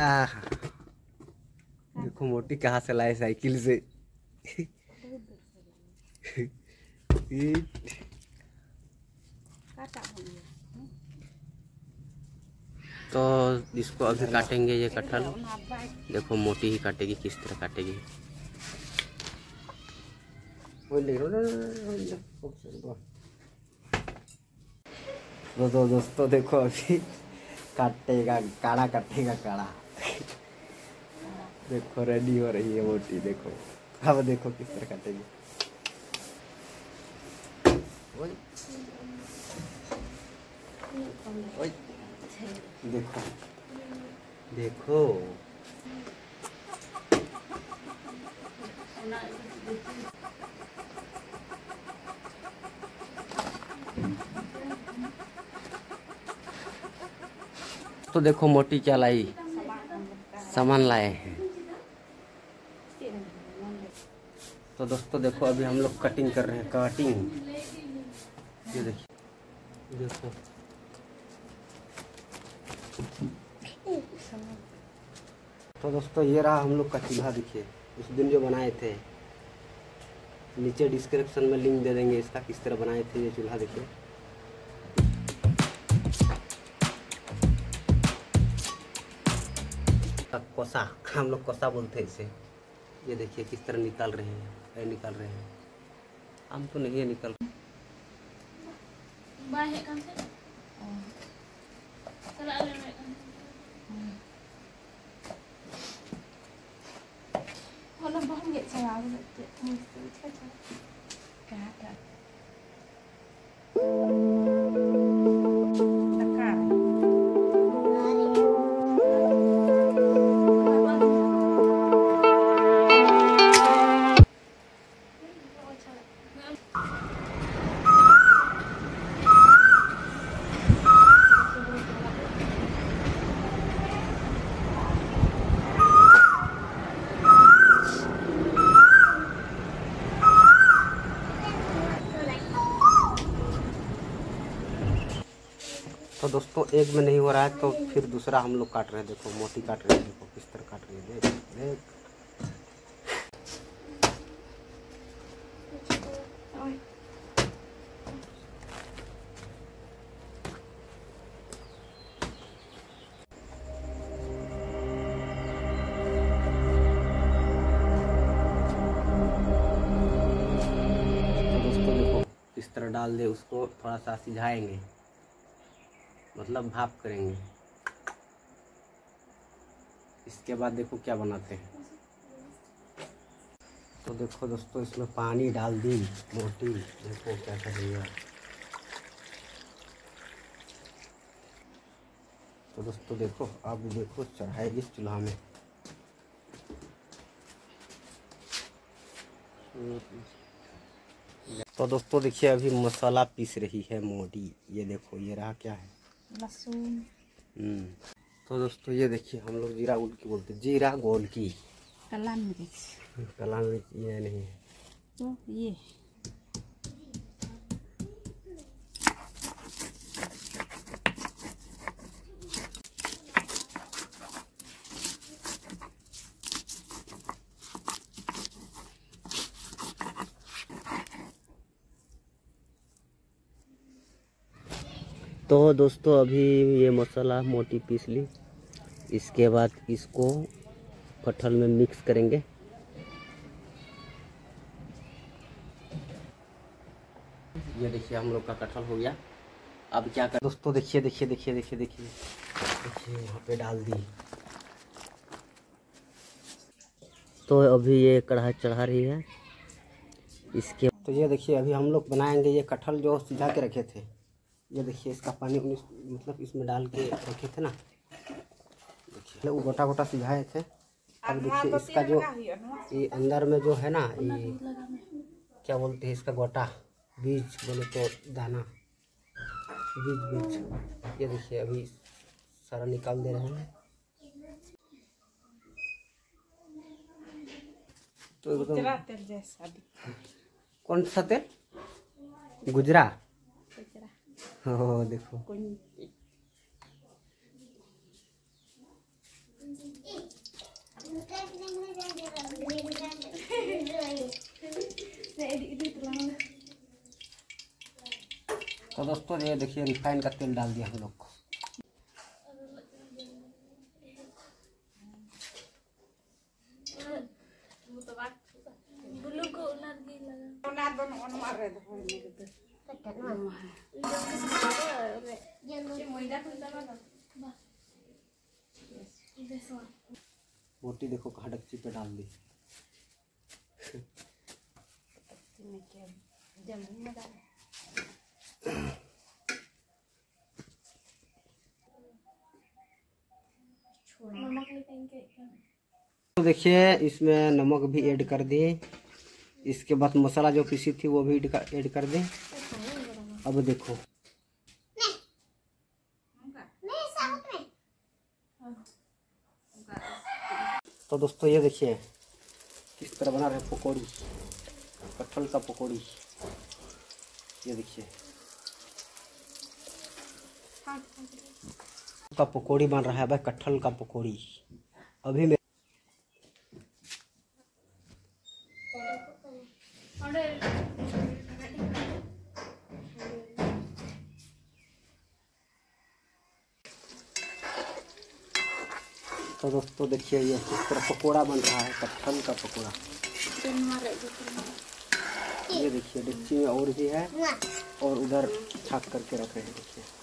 आह, देखो मोटी कहाँ से लाए साइकिल से। तो इसको अभी काटेंगे ये कटहल। देखो मोटी ही काटेगी, किस तरह काटेगी। तो दोस्तों देखो अभी काटेगा, काड़ा काटेगा काड़ा। देखो रेडी हो रही है मोटी, देखो अब देखो किस तरह काटेगी। ओए ओए देखो देखो तो देखो मोटी क्या लाई, सामान लाए हैं। तो दोस्तों देखो अभी हम लोग कटिंग कर रहे हैं, कटिंग। ये देखिए देखो तो दोस्तों ये रहा हम लोग का चूल्हा। देखिए उस दिन जो बनाए थे, नीचे डिस्क्रिप्शन में लिंक दे देंगे इसका, किस तरह बनाए थे ये चूल्हा। देखिए कोसा, हम लोग कोसा बोलते हैं इसे। ये देखिए किस तरह निकाल रहे हैं, निकाल रहे हैं। हम तो नहीं है निकल तो दोस्तों एक में नहीं हो रहा है तो फिर दूसरा हम लोग काट रहे हैं। देखो मोटी काट रहे हैं, देखो किस तरह काट रही है। देख देख तो दोस्तों देखो किस तरह डाल दे, उसको थोड़ा सा सिझाएंगे, मतलब भाप करेंगे। इसके बाद देखो क्या बनाते हैं। तो देखो दोस्तों इसमें पानी डाल दी मोटी, देखो क्या कर रही है। तो दोस्तों देखो अब देखो चढ़ाएगी चूल्हा में। तो दोस्तों देखिए अभी मसाला पीस रही है मोटी। ये देखो ये रहा क्या है, लहसुन। तो दोस्तों ये देखिए हम लोग जीरा गोलकी बोलते हैं, जीरा गोलकी। काला मिर्च, काला मिर्च ये नहीं है तो ये। तो दोस्तों अभी ये मसाला मोटी पीस ली। इसके बाद इसको कटहल में मिक्स करेंगे। ये देखिए हम लोग का कटहल हो गया। अब क्या कर दोस्तों, देखिए देखिए देखिए देखिए देखिए देखिए यहाँ पे डाल दी। तो अभी ये कढ़ाई चढ़ा रही है इसके। तो ये देखिए अभी हम लोग बनाएंगे ये कटहल जो सिझा के रखे थे। ये देखिए इसका पानी मतलब इसमें डाल के रखे थे ना, देखिए वो गोटा गोटा सिझाए थे। अब देखिए इसका जो ये अंदर में जो है ना, ये क्या बोलते हैं इसका, गोटा बीज बोले तो दाना, बीज। ये देखिए अभी सारा निकाल दे रहे हैं। तो तेल जैसा कौन सा तेल, गुजरा। हो देखो दोस्तों ये देखिए रिफाइन का तेल डाल दिया हम लोग को। मोटी देखो कहाँ डेक्ची पे डाल दी। तो देखिए इसमें नमक भी ऐड कर दिए। इसके बाद मसाला जो पीसी थी वो भी ऐड कर दें। अब देखो तो दोस्तों ये देखिए किस तरह बना रहे हैं पकौड़ी, कटहल का पकौड़ी। ये देखिए का पकौड़ी बन रहा है भाई, कटहल का पकौड़ी। अभी मैं तो दोस्तों देखिए ये किस तरह पकोड़ा बन रहा है, कटहल का पकोड़ा। ये देखिए डेगची में और भी है और उधर छाक करके रख रहे हैं। देखिए